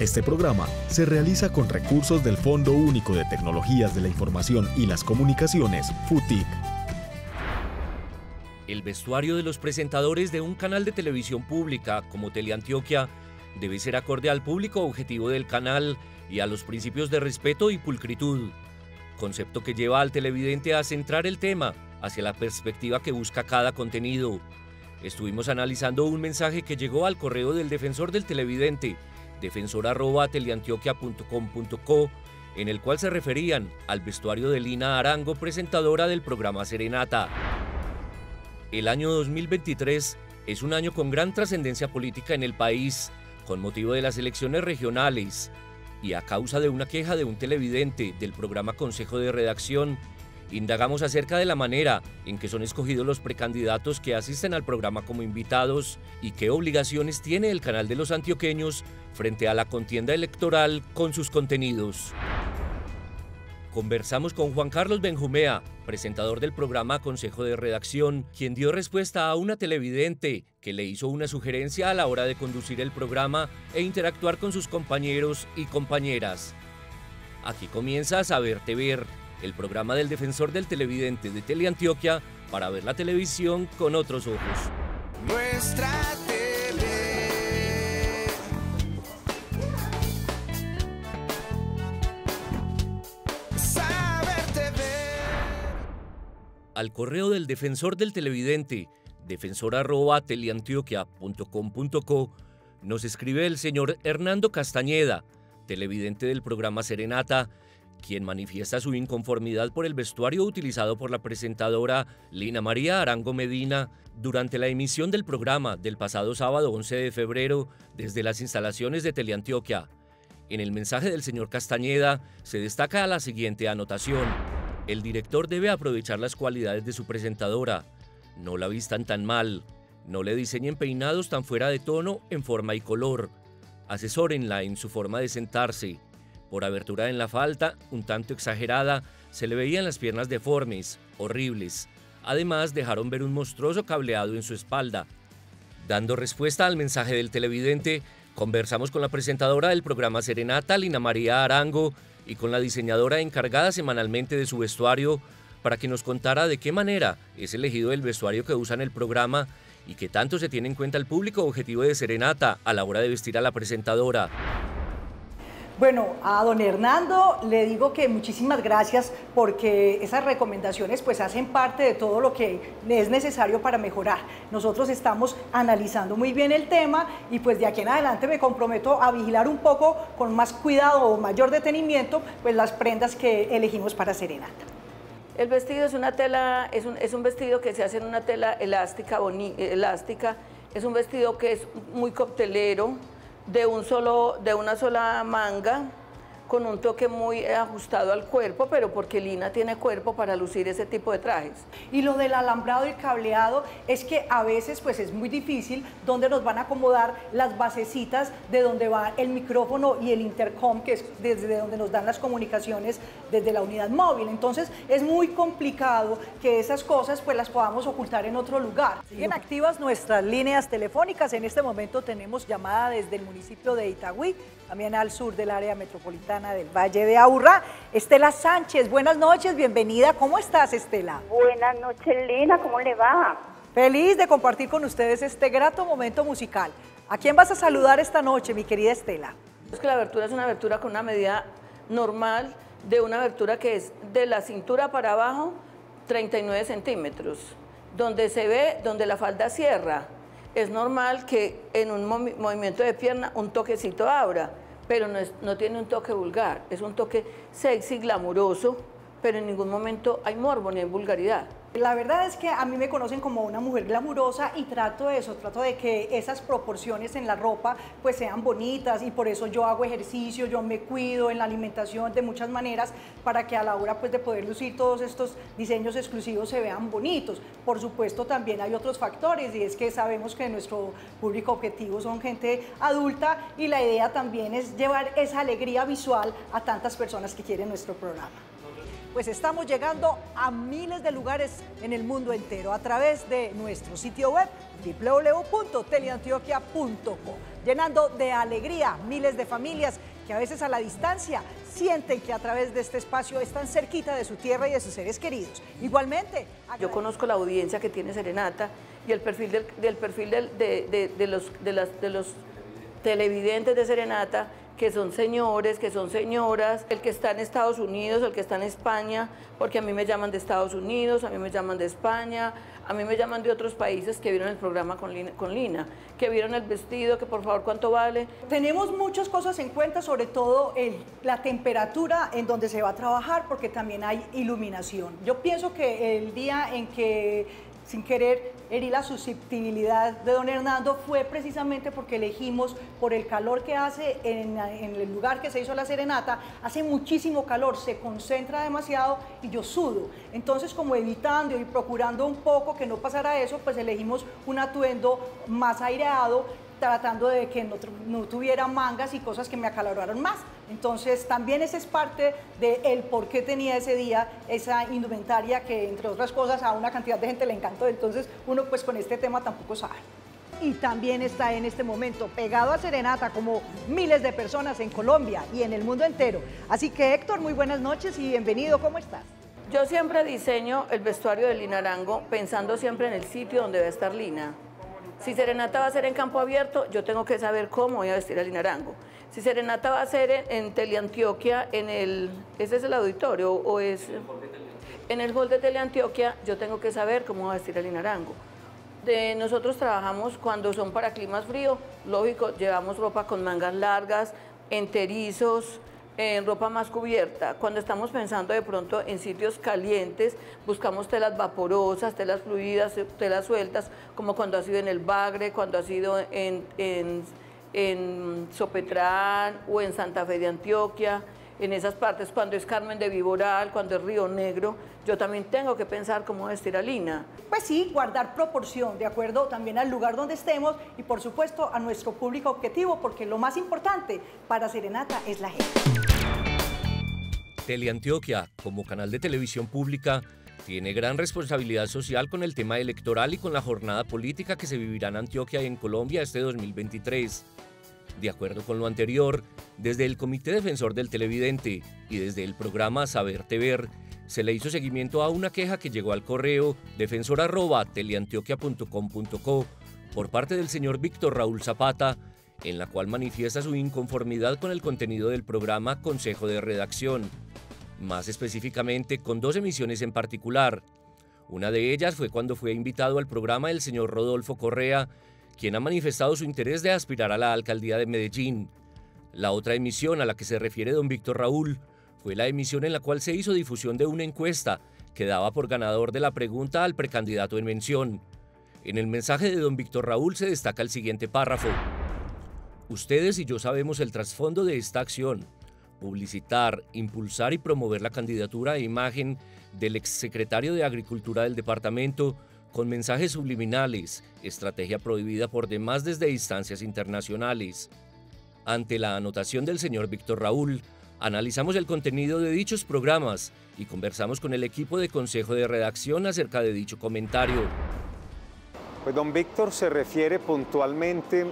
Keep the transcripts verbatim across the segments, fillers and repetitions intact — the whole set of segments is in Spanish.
Este programa se realiza con recursos del Fondo Único de Tecnologías de la Información y las Comunicaciones, FUTIC. El vestuario de los presentadores de un canal de televisión pública como Teleantioquia debe ser acorde al público objetivo del canal y a los principios de respeto y pulcritud, concepto que lleva al televidente a centrar el tema hacia la perspectiva que busca cada contenido. Estuvimos analizando un mensaje que llegó al correo del defensor del televidente, defensor arroba teleantioquia punto com punto co, en el cual se referían al vestuario de Lina Arango, presentadora del programa Serenata. El año dos mil veintitrés es un año con gran trascendencia política en el país, con motivo de las elecciones regionales, y a causa de una queja de un televidente del programa Consejo de Redacción, indagamos acerca de la manera en que son escogidos los precandidatos que asisten al programa como invitados y qué obligaciones tiene el canal de los antioqueños frente a la contienda electoral con sus contenidos. Conversamos con Juan Carlos Benjumea, presentador del programa Consejo de Redacción, quien dio respuesta a una televidente que le hizo una sugerencia a la hora de conducir el programa e interactuar con sus compañeros y compañeras. Aquí comienza A Saberte Ver, el programa del defensor del televidente de Teleantioquia para ver la televisión con otros ojos. Nuestra T V. Saberte Ver. Al correo del defensor del televidente, defensor arroba teleantioquia punto com punto co, nos escribe el señor Hernando Castañeda, televidente del programa Serenata, quien manifiesta su inconformidad por el vestuario utilizado por la presentadora Lina María Arango Medina durante la emisión del programa del pasado sábado once de febrero desde las instalaciones de Teleantioquia. En el mensaje del señor Castañeda se destaca la siguiente anotación: el director debe aprovechar las cualidades de su presentadora, no la vistan tan mal, no le diseñen peinados tan fuera de tono en forma y color, asesórenla en su forma de sentarse. Por abertura en la falda, un tanto exagerada, se le veían las piernas deformes, horribles. Además, dejaron ver un monstruoso cableado en su espalda. Dando respuesta al mensaje del televidente, conversamos con la presentadora del programa Serenata, Lina María Arango, y con la diseñadora encargada semanalmente de su vestuario, para que nos contara de qué manera es elegido el vestuario que usa en el programa y qué tanto se tiene en cuenta el público objetivo de Serenata a la hora de vestir a la presentadora. Bueno, a don Hernando le digo que muchísimas gracias porque esas recomendaciones pues hacen parte de todo lo que es necesario para mejorar. Nosotros estamos analizando muy bien el tema y pues de aquí en adelante me comprometo a vigilar un poco con más cuidado o mayor detenimiento pues las prendas que elegimos para Serenata. El vestido es una tela, es un, es un vestido que se hace en una tela elástica, boni, elástica, es un vestido que es muy coctelero, de, un solo, de una sola manga, con un toque muy ajustado al cuerpo, pero porque Lina tiene cuerpo para lucir ese tipo de trajes. Y lo del alambrado y cableado es que a veces pues es muy difícil donde nos van a acomodar las basecitas de donde va el micrófono y el intercom, que es desde donde nos dan las comunicaciones desde la unidad móvil. Entonces es muy complicado que esas cosas pues las podamos ocultar en otro lugar. Siguen activas nuestras líneas telefónicas. En este momento tenemos llamada desde el municipio de Itagüí, también al sur del área metropolitana del Valle de Aburrá. Estela Sánchez, buenas noches, bienvenida. ¿Cómo estás, Estela? Buenas noches, Lina, ¿cómo le va? Feliz de compartir con ustedes este grato momento musical. ¿A quién vas a saludar esta noche, mi querida Estela? Es que la abertura es una abertura con una medida normal de una abertura que es de la cintura para abajo, treinta y nueve centímetros. Donde se ve, donde la falda cierra, es normal que en un movi- movimiento de pierna un toquecito abra, pero no, es, no tiene un toque vulgar, es un toque sexy, glamuroso, pero en ningún momento hay morbo ni hay vulgaridad. La verdad es que a mí me conocen como una mujer glamurosa y trato de eso, trato de que esas proporciones en la ropa pues sean bonitas y por eso yo hago ejercicio, yo me cuido en la alimentación de muchas maneras para que a la hora pues de poder lucir todos estos diseños exclusivos se vean bonitos. Por supuesto también hay otros factores y es que sabemos que nuestro público objetivo son gente adulta y la idea también es llevar esa alegría visual a tantas personas que quieren nuestro programa. pues estamos llegando a miles de lugares en el mundo entero a través de nuestro sitio web doble u doble u doble u punto teleantioquia punto co, llenando de alegría miles de familias que a veces a la distancia sienten que a través de este espacio están cerquita de su tierra y de sus seres queridos. Igualmente, yo conozco la audiencia que tiene Serenata y el perfil del, del perfil del, de, de, de, los, de, las, de los televidentes de Serenata, que son señores, que son señoras, el que está en Estados Unidos, el que está en España, porque a mí me llaman de Estados Unidos, a mí me llaman de España, a mí me llaman de otros países que vieron el programa con Lina, con Lina, que vieron el vestido, que por favor cuánto vale. Tenemos muchas cosas en cuenta, sobre todo el, la temperatura en donde se va a trabajar, porque también hay iluminación. Yo pienso que el día en que, sin querer herir la susceptibilidad de don Hernando, fue precisamente porque elegimos por el calor que hace en, en el lugar que se hizo la serenata. Hace muchísimo calor, se concentra demasiado y yo sudo. Entonces, como evitando y procurando un poco que no pasara eso, pues elegimos un atuendo más aireado, tratando de que no, no tuviera mangas y cosas que me acaloraron más. Entonces, también esa es parte del por qué tenía ese día esa indumentaria que, entre otras cosas, a una cantidad de gente le encantó. Entonces, uno pues con este tema tampoco sabe. Y también está en este momento pegado a Serenata, como miles de personas en Colombia y en el mundo entero. Así que, Héctor, muy buenas noches y bienvenido. ¿Cómo estás? Yo siempre diseño el vestuario de Lina Arango pensando siempre en el sitio donde va a estar Lina. Si Serenata va a ser en campo abierto, yo tengo que saber cómo voy a vestir a Lina Arango. Si Serenata va a ser en, en Teleantioquia, en el, ¿ese es el auditorio o es? En el hall de Teleantioquia, yo tengo que saber cómo voy a vestir a Lina Arango. De, nosotros trabajamos cuando son para climas fríos, lógico, llevamos ropa con mangas largas, enterizos, en ropa más cubierta. Cuando estamos pensando de pronto en sitios calientes, buscamos telas vaporosas, telas fluidas, telas sueltas, como cuando ha sido en el Bagre, cuando ha sido en, en, en Sopetrán o en Santa Fe de Antioquia, en esas partes, cuando es Carmen de Viboral, cuando es Río Negro, yo también tengo que pensar cómo vestir a Lina. Pues sí, guardar proporción, de acuerdo también al lugar donde estemos y por supuesto a nuestro público objetivo, porque lo más importante para Serenata es la gente. Teleantioquia, como canal de televisión pública, tiene gran responsabilidad social con el tema electoral y con la jornada política que se vivirá en Antioquia y en Colombia este dos mil veintitrés. De acuerdo con lo anterior, desde el Comité Defensor del Televidente y desde el programa Saberte Ver, se le hizo seguimiento a una queja que llegó al correo defensor arroba teleantioquia punto com punto co por parte del señor Víctor Raúl Zapata, en la cual manifiesta su inconformidad con el contenido del programa Consejo de Redacción, más específicamente con dos emisiones en particular. Una de ellas fue cuando fue invitado al programa el señor Rodolfo Correa, quien ha manifestado su interés de aspirar a la alcaldía de Medellín. La otra emisión a la que se refiere don Víctor Raúl fue la emisión en la cual se hizo difusión de una encuesta que daba por ganador de la pregunta al precandidato en mención. En el mensaje de don Víctor Raúl se destaca el siguiente párrafo: ustedes y yo sabemos el trasfondo de esta acción: publicitar, impulsar y promover la candidatura e imagen del exsecretario de Agricultura del departamento con mensajes subliminales, estrategia prohibida por demás desde instancias internacionales. Ante la anotación del señor Víctor Raúl, analizamos el contenido de dichos programas y conversamos con el equipo de Consejo de Redacción acerca de dicho comentario. Pues don Víctor se refiere puntualmente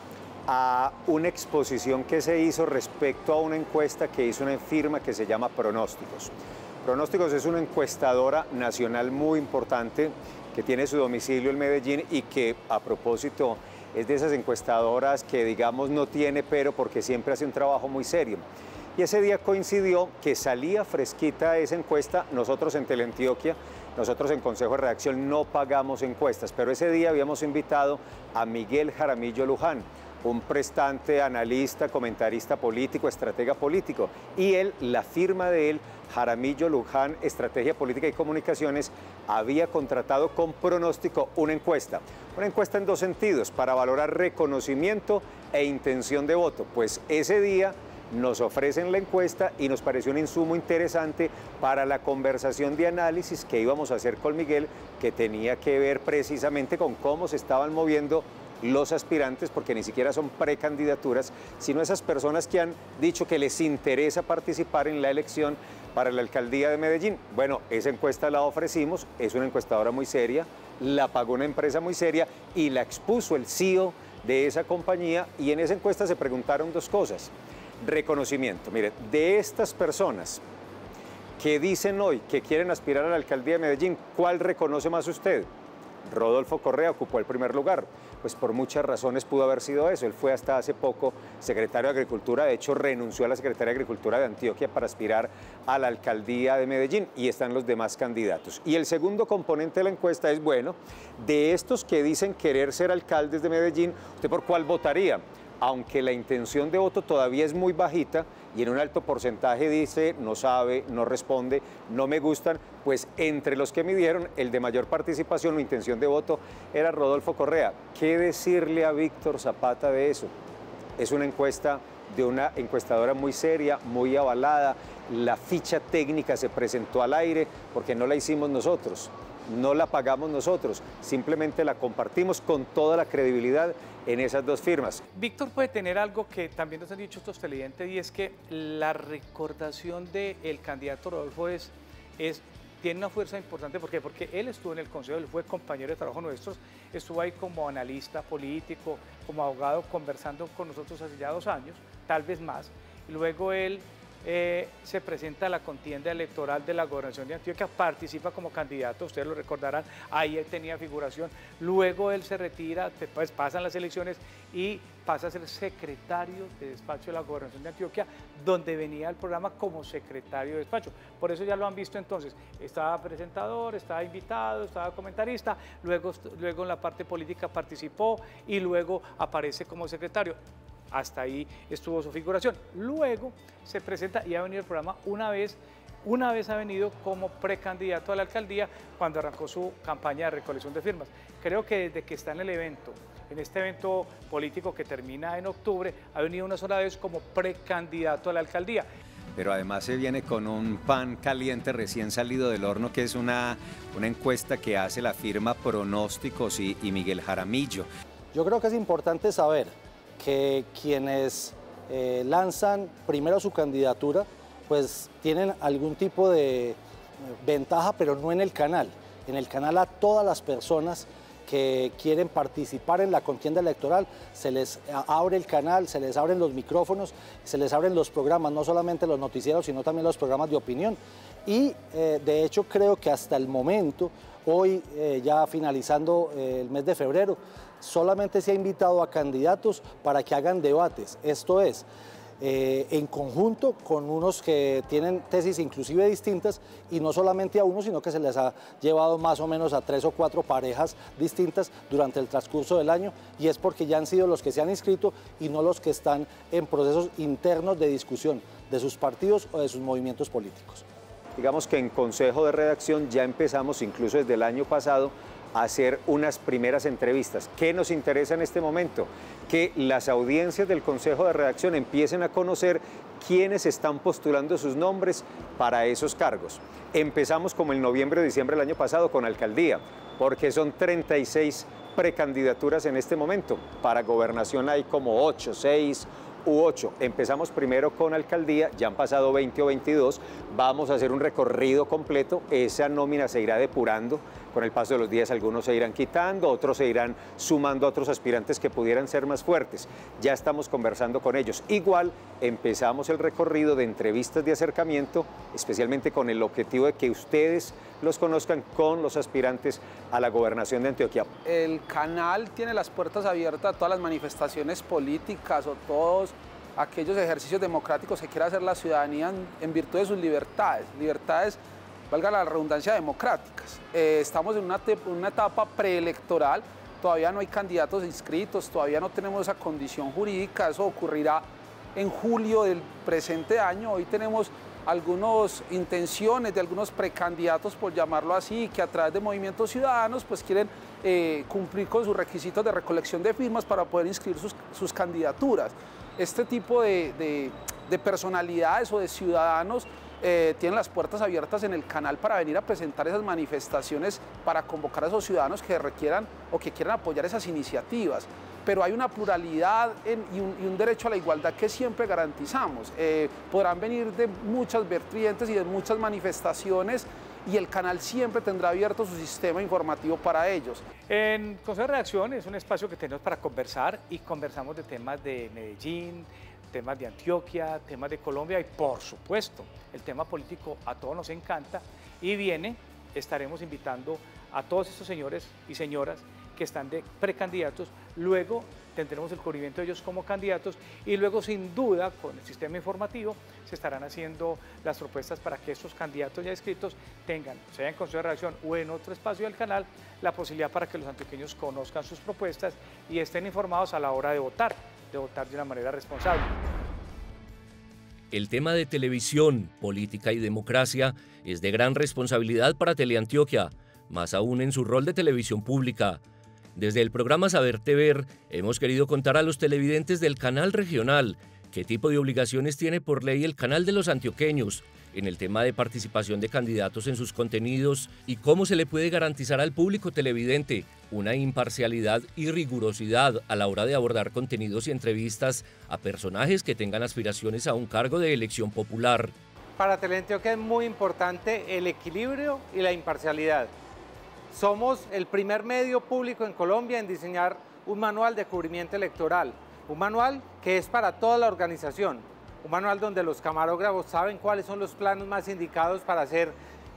a una exposición que se hizo respecto a una encuesta que hizo una firma que se llama Pronósticos. Pronósticos es una encuestadora nacional muy importante que tiene su domicilio en Medellín y que, a propósito, es de esas encuestadoras que, digamos, no tiene pero porque siempre hace un trabajo muy serio. Y ese día coincidió que salía fresquita esa encuesta. Nosotros en Teleantioquia, nosotros en Consejo de Redacción no pagamos encuestas, pero ese día habíamos invitado a Miguel Jaramillo Luján, un prestante, analista, comentarista político, estratega político. Y él, la firma de él, Jaramillo Luján, Estrategia Política y Comunicaciones, había contratado con Pronóstico una encuesta. Una encuesta en dos sentidos, para valorar reconocimiento e intención de voto. Pues ese día nos ofrecen la encuesta y nos pareció un insumo interesante para la conversación de análisis que íbamos a hacer con Miguel, que tenía que ver precisamente con cómo se estaban moviendo los aspirantes, porque ni siquiera son precandidaturas, sino esas personas que han dicho que les interesa participar en la elección para la alcaldía de Medellín. Bueno, esa encuesta la ofrecimos, es una encuestadora muy seria, la pagó una empresa muy seria y la expuso el C E O de esa compañía, y en esa encuesta se preguntaron dos cosas. Reconocimiento, mire, de estas personas que dicen hoy que quieren aspirar a la alcaldía de Medellín, ¿cuál reconoce más usted? Rodolfo Correa ocupó el primer lugar. Pues por muchas razones pudo haber sido eso. Él fue hasta hace poco secretario de Agricultura, de hecho renunció a la Secretaría de Agricultura de Antioquia para aspirar a la alcaldía de Medellín, y están los demás candidatos. Y el segundo componente de la encuesta es, bueno, de estos que dicen querer ser alcaldes de Medellín, ¿usted por cuál votaría? Aunque la intención de voto todavía es muy bajita y en un alto porcentaje dice no sabe, no responde, no me gustan, pues entre los que midieron, el de mayor participación o intención de voto era Rodolfo Correa. ¿Qué decirle a Víctor Zapata de eso? Es una encuesta de una encuestadora muy seria, muy avalada. La ficha técnica se presentó al aire porque no la hicimos nosotros, no la pagamos nosotros, simplemente la compartimos con toda la credibilidad en esas dos firmas. Víctor puede tener algo que también nos han dicho estos televidentes, y es que la recordación del candidato Rodolfo es, es, tiene una fuerza importante. ¿Por qué? Porque él estuvo en el consejo, él fue compañero de trabajo nuestro, estuvo ahí como analista político, como abogado, conversando con nosotros hace ya dos años, tal vez más, y luego él Eh, se presenta a la contienda electoral de la gobernación de Antioquia, participa como candidato, ustedes lo recordarán, ahí él tenía figuración, luego él se retira, después pasan las elecciones y pasa a ser secretario de despacho de la gobernación de Antioquia, donde venía el programa como secretario de despacho. Por eso ya lo han visto entonces, estaba presentador, estaba invitado, estaba comentarista, luego, luego en la parte política participó y luego aparece como secretario. Hasta ahí estuvo su figuración. Luego se presenta y ha venido el programa una vez, una vez ha venido como precandidato a la alcaldía cuando arrancó su campaña de recolección de firmas. Creo que desde que está en el evento, en este evento político que termina en octubre, ha venido una sola vez como precandidato a la alcaldía. Pero además se viene con un pan caliente recién salido del horno, que es una, una encuesta que hace la firma Pronósticos y, y Miguel Jaramillo. Yo creo que es importante saber que quienes eh, lanzan primero su candidatura, pues tienen algún tipo de eh, ventaja, pero no en el canal. En el canal a todas las personas que quieren participar en la contienda electoral, se les abre el canal, se les abren los micrófonos, se les abren los programas, no solamente los noticieros, sino también los programas de opinión. Y eh, de hecho creo que hasta el momento, hoy eh, ya finalizando eh, el mes de febrero, solamente se ha invitado a candidatos para que hagan debates, esto es, eh, en conjunto con unos que tienen tesis inclusive distintas, y no solamente a uno, sino que se les ha llevado más o menos a tres o cuatro parejas distintas durante el transcurso del año, y es porque ya han sido los que se han inscrito y no los que están en procesos internos de discusión de sus partidos o de sus movimientos políticos. Digamos que en Consejo de Redacción ya empezamos, incluso desde el año pasado, a hacer unas primeras entrevistas. ¿Qué nos interesa en este momento? Que las audiencias del Consejo de Redacción empiecen a conocer quiénes están postulando sus nombres para esos cargos. Empezamos como en noviembre o diciembre del año pasado con alcaldía, porque son treinta y seis precandidaturas en este momento. Para gobernación hay como ocho, seis u ocho. Empezamos primero con alcaldía, ya han pasado veinte o veintidós, vamos a hacer un recorrido completo, esa nómina se irá depurando, con el paso de los días algunos se irán quitando, otros se irán sumando a otros aspirantes que pudieran ser más fuertes. Ya estamos conversando con ellos. Igual empezamos el recorrido de entrevistas de acercamiento, especialmente con el objetivo de que ustedes los conozcan con los aspirantes a la gobernación de Antioquia. El canal tiene las puertas abiertas a todas las manifestaciones políticas o todos aquellos ejercicios democráticos que quiera hacer la ciudadanía en, en virtud de sus libertades, libertades, valga la redundancia, democráticas. Eh, estamos en una, una etapa preelectoral, todavía no hay candidatos inscritos, todavía no tenemos esa condición jurídica, eso ocurrirá en julio del presente año. Hoy tenemos algunas intenciones de algunos precandidatos, por llamarlo así, que a través de movimientos ciudadanos pues quieren eh, cumplir con sus requisitos de recolección de firmas para poder inscribir sus, sus candidaturas. Este tipo de, de, de personalidades o de ciudadanos eh, tienen las puertas abiertas en el canal para venir a presentar esas manifestaciones, para convocar a esos ciudadanos que requieran o que quieran apoyar esas iniciativas. pero hay una pluralidad en, y, un, y un derecho a la igualdad que siempre garantizamos. Eh, podrán venir de muchas vertientes y de muchas manifestaciones y el canal siempre tendrá abierto su sistema informativo para ellos. En Consejo de Redacción es un espacio que tenemos para conversar y conversamos de temas de Medellín, temas de Antioquia, temas de Colombia y por supuesto el tema político a todos nos encanta y viene, estaremos invitando a todos estos señores y señoras que están de precandidatos, luego tendremos el cubrimiento de ellos como candidatos y luego sin duda con el sistema informativo se estarán haciendo las propuestas para que estos candidatos ya inscritos tengan, sea en Consejo de Redacción o en otro espacio del canal, la posibilidad para que los antioqueños conozcan sus propuestas y estén informados a la hora de votar, de votar de una manera responsable. El tema de televisión, política y democracia es de gran responsabilidad para Teleantioquia, más aún en su rol de televisión pública. Desde el programa Saberte Ver hemos querido contar a los televidentes del canal regional qué tipo de obligaciones tiene por ley el canal de los antioqueños en el tema de participación de candidatos en sus contenidos y cómo se le puede garantizar al público televidente una imparcialidad y rigurosidad a la hora de abordar contenidos y entrevistas a personajes que tengan aspiraciones a un cargo de elección popular. Para Teleantioquia es muy importante el equilibrio y la imparcialidad. Somos el primer medio público en Colombia en diseñar un manual de cubrimiento electoral, un manual que es para toda la organización, un manual donde los camarógrafos saben cuáles son los planos más indicados para hacer,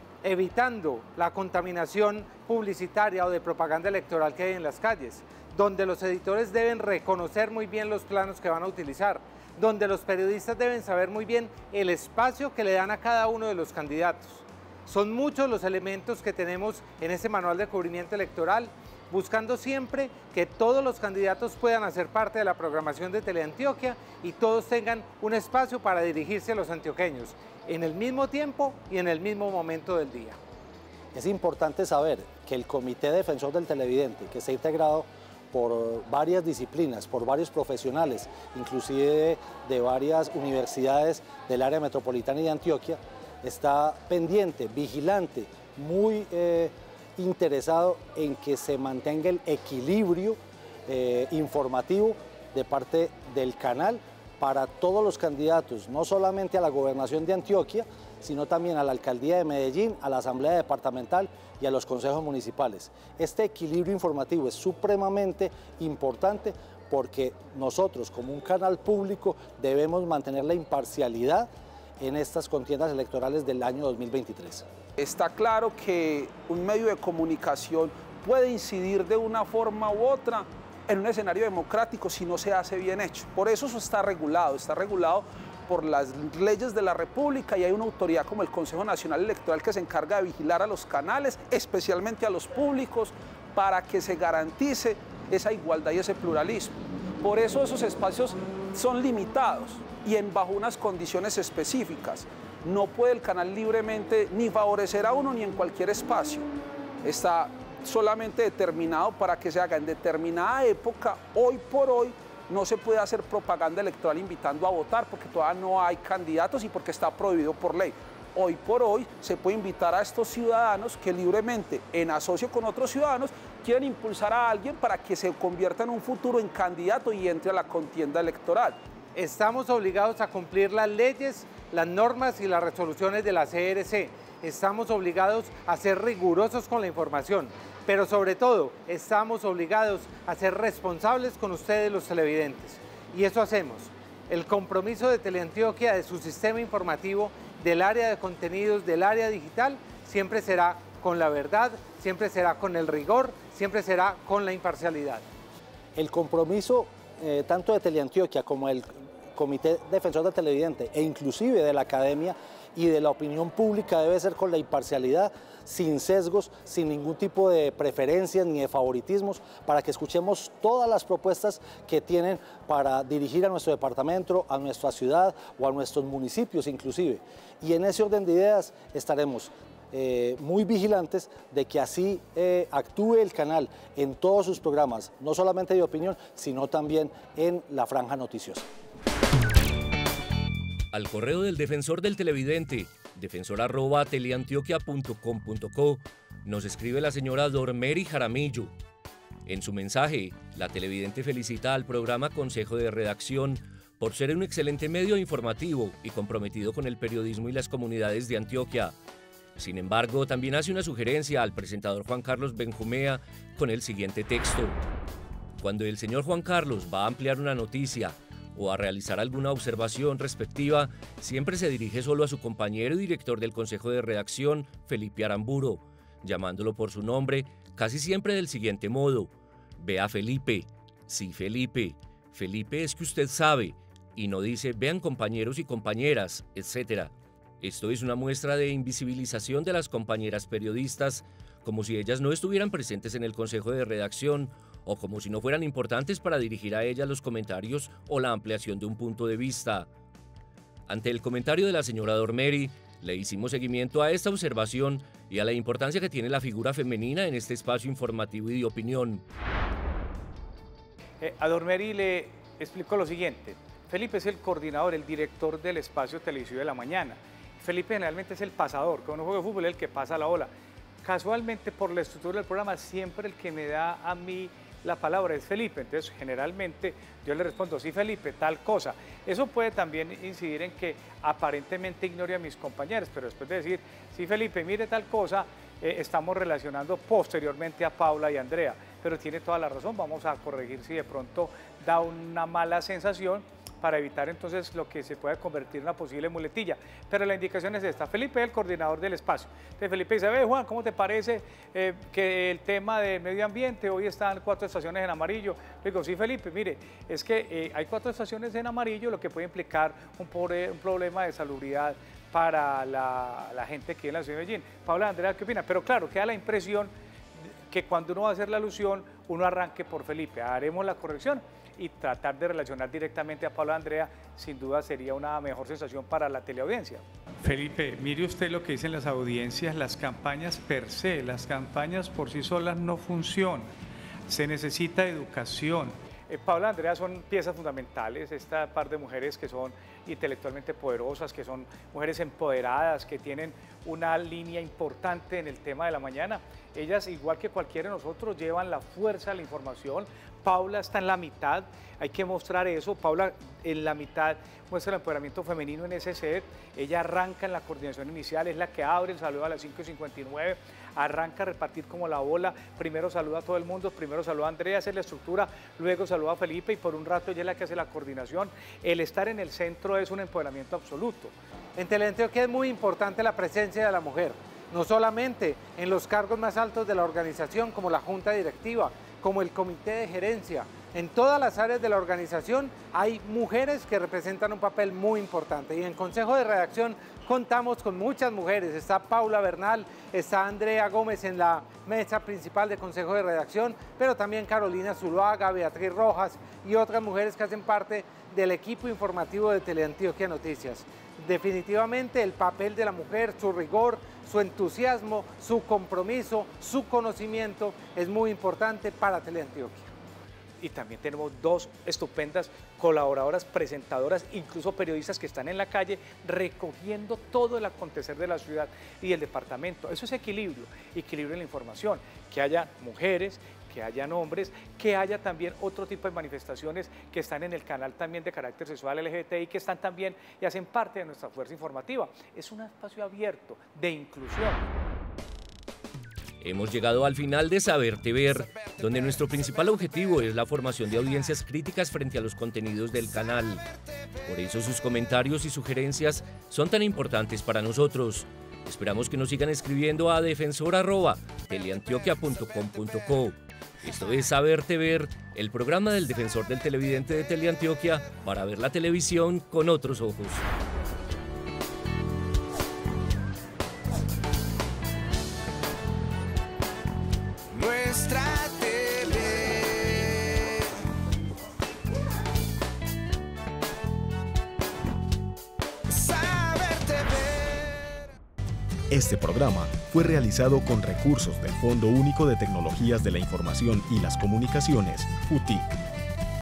evitando la contaminación publicitaria o de propaganda electoral que hay en las calles, donde los editores deben reconocer muy bien los planos que van a utilizar, donde los periodistas deben saber muy bien el espacio que le dan a cada uno de los candidatos. Son muchos los elementos que tenemos en ese manual de cubrimiento electoral, buscando siempre que todos los candidatos puedan hacer parte de la programación de Teleantioquia y todos tengan un espacio para dirigirse a los antioqueños en el mismo tiempo y en el mismo momento del día. Es importante saber que el Comité Defensor del Televidente, que está integrado por varias disciplinas, por varios profesionales, inclusive de varias universidades del área metropolitana y de Antioquia, está pendiente, vigilante, muy eh, interesado en que se mantenga el equilibrio eh, informativo de parte del canal para todos los candidatos, no solamente a la gobernación de Antioquia, sino también a la alcaldía de Medellín, a la asamblea departamental y a los consejos municipales. Este equilibrio informativo es supremamente importante porque nosotros, como un canal público, debemos mantener la imparcialidad en estas contiendas electorales del año dos mil veintitrés. Está claro que un medio de comunicación puede incidir de una forma u otra en un escenario democrático si no se hace bien hecho. Por eso eso está regulado, está regulado por las leyes de la República y hay una autoridad como el Consejo Nacional Electoral que se encarga de vigilar a los canales, especialmente a los públicos, para que se garantice esa igualdad y ese pluralismo. Por eso esos espacios son limitados y en bajo unas condiciones específicas. No puede el canal libremente ni favorecer a uno ni en cualquier espacio. Está solamente determinado para que se haga en determinada época. Hoy por hoy no se puede hacer propaganda electoral invitando a votar porque todavía no hay candidatos y porque está prohibido por ley. Hoy por hoy se puede invitar a estos ciudadanos que libremente, en asocio con otros ciudadanos, quieren impulsar a alguien para que se convierta en un futuro en candidato y entre a la contienda electoral. Estamos obligados a cumplir las leyes, las normas y las resoluciones de la C R C. Estamos obligados a ser rigurosos con la información, pero sobre todo estamos obligados a ser responsables con ustedes los televidentes. Y eso hacemos. El compromiso de Teleantioquia, de su sistema informativo, del área de contenidos, del área digital, siempre será con la verdad, siempre será con el rigor, siempre será con la imparcialidad. El compromiso eh, tanto de Teleantioquia como el Comité Defensor del Televidente e inclusive de la academia y de la opinión pública debe ser con la imparcialidad, sin sesgos, sin ningún tipo de preferencias ni de favoritismos, para que escuchemos todas las propuestas que tienen para dirigir a nuestro departamento, a nuestra ciudad o a nuestros municipios inclusive. Y en ese orden de ideas estaremos eh, muy vigilantes de que así eh, actúe el canal en todos sus programas, no solamente de opinión, sino también en la franja noticiosa. Al correo del defensor del televidente, defensor arroba teleantioquia punto com punto co, nos escribe la señora Dormeri Jaramillo. En su mensaje, la televidente felicita al programa Consejo de Redacción por ser un excelente medio informativo y comprometido con el periodismo y las comunidades de Antioquia. Sin embargo, también hace una sugerencia al presentador Juan Carlos Benjumea con el siguiente texto. Cuando el señor Juan Carlos va a ampliar una noticia o a realizar alguna observación respectiva, siempre se dirige solo a su compañero y director del Consejo de Redacción, Felipe Aramburo, llamándolo por su nombre, casi siempre del siguiente modo. Vea Felipe, sí Felipe, Felipe es que usted sabe, y no dice vean compañeros y compañeras, etcétera. Esto es una muestra de invisibilización de las compañeras periodistas, como si ellas no estuvieran presentes en el Consejo de Redacción o como si no fueran importantes para dirigir a ellas los comentarios o la ampliación de un punto de vista. Ante el comentario de la señora Dormeri, le hicimos seguimiento a esta observación y a la importancia que tiene la figura femenina en este espacio informativo y de opinión. Eh, a Dormeri le explico lo siguiente. Felipe es el coordinador, el director del espacio televisivo de la mañana. Felipe generalmente es el pasador, cuando uno juega de fútbol es el que pasa la ola. Casualmente, por la estructura del programa, siempre el que me da a mí la palabra es Felipe, entonces generalmente yo le respondo, sí Felipe, tal cosa. Eso puede también incidir en que aparentemente ignore a mis compañeros, pero después de decir, sí Felipe, mire tal cosa, eh, estamos relacionando posteriormente a Paula y Andrea, pero tiene toda la razón, vamos a corregir si de pronto da una mala sensación, para evitar entonces lo que se puede convertir en una posible muletilla. Pero la indicación es esta. Felipe es el coordinador del espacio. Entonces Felipe dice, ve Juan, ¿cómo te parece eh, que el tema del medio ambiente, hoy están cuatro estaciones en amarillo? Le digo, sí Felipe, mire, es que eh, hay cuatro estaciones en amarillo, lo que puede implicar un, pobre, un problema de salubridad para la, la gente que vive en la ciudad de Medellín. Paula, Andrea, ¿qué opina? Pero claro, queda la impresión que cuando uno va a hacer la alusión, uno arranque por Felipe. Haremos la corrección y tratar de relacionar directamente a Paula Andrea, sin duda sería una mejor sensación para la teleaudiencia. Felipe, mire usted lo que dicen las audiencias, las campañas per se, las campañas por sí solas no funcionan, se necesita educación. Eh, Paula Andrea son piezas fundamentales, esta par de mujeres que son intelectualmente poderosas, que son mujeres empoderadas, que tienen una línea importante en el tema de la mañana. Ellas, igual que cualquiera de nosotros, llevan la fuerza de la información. Paula está en la mitad, hay que mostrar eso. Paula en la mitad muestra el empoderamiento femenino en ese set. Ella arranca en la coordinación inicial, es la que abre el saludo a las cinco y cincuenta y nueve, arranca a repartir como la bola. Primero saluda a todo el mundo, primero saluda a Andrea, hace la estructura, luego saluda a Felipe y por un rato ella es la que hace la coordinación. El estar en el centro es un empoderamiento absoluto. En Teleantioquia es muy importante la presencia de la mujer, no solamente en los cargos más altos de la organización como la junta directiva, como el comité de gerencia. En todas las áreas de la organización hay mujeres que representan un papel muy importante y en Consejo de Redacción contamos con muchas mujeres. Está Paula Bernal, está Andrea Gómez en la mesa principal de Consejo de Redacción, pero también Carolina Zuluaga, Beatriz Rojas y otras mujeres que hacen parte del equipo informativo de Teleantioquia Noticias. Definitivamente el papel de la mujer, su rigor, su entusiasmo, su compromiso, su conocimiento es muy importante para Teleantioquia. Y también tenemos dos estupendas colaboradoras, presentadoras, incluso periodistas que están en la calle recogiendo todo el acontecer de la ciudad y el departamento. Eso es equilibrio, equilibrio en la información, que haya mujeres, que hayan hombres, que haya también otro tipo de manifestaciones que están en el canal también de carácter sexual L G B T I, que están también y hacen parte de nuestra fuerza informativa. Es un espacio abierto de inclusión. Hemos llegado al final de Saberte Ver, donde nuestro principal objetivo es la formación de audiencias críticas frente a los contenidos del canal. Por eso sus comentarios y sugerencias son tan importantes para nosotros. Esperamos que nos sigan escribiendo a defensor arroba teleantioquia punto com punto co. Esto es Saberte Ver, el programa del defensor del televidente de Teleantioquia para ver la televisión con otros ojos. Nuestra T V. Saberte Ver. Este programa fue realizado con recursos del Fondo Único de Tecnologías de la Información y las Comunicaciones, F U T I C.